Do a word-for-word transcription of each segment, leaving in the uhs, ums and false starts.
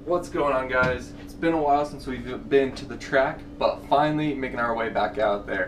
What's going on, guys? It's been a while since we've been to the track, but finally making our way back out there.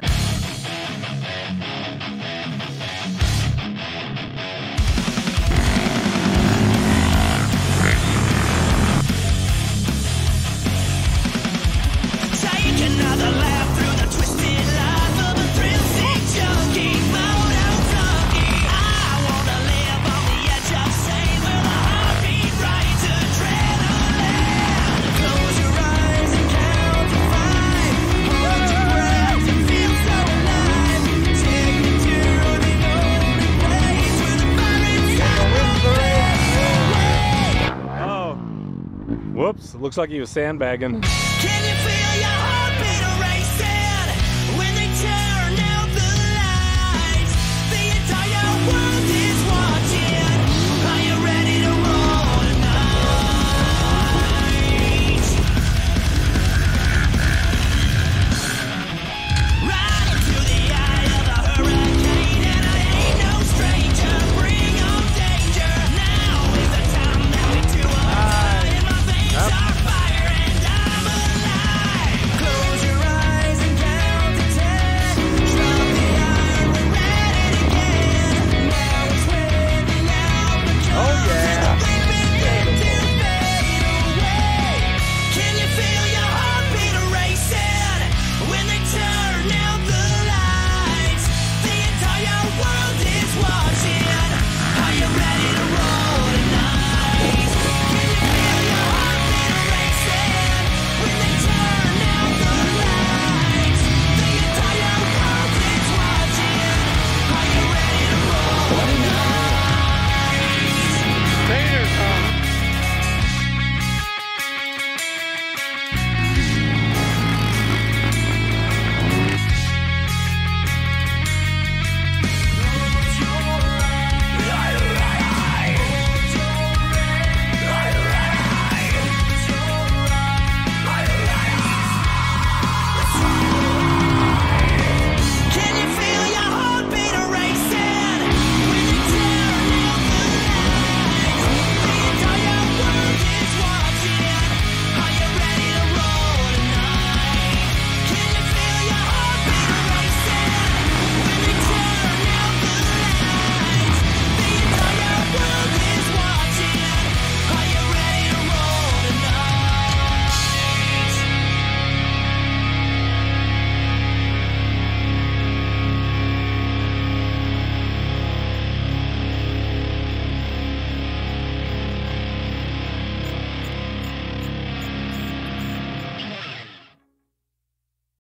Whoops, it looks like he was sandbagging. Can you feel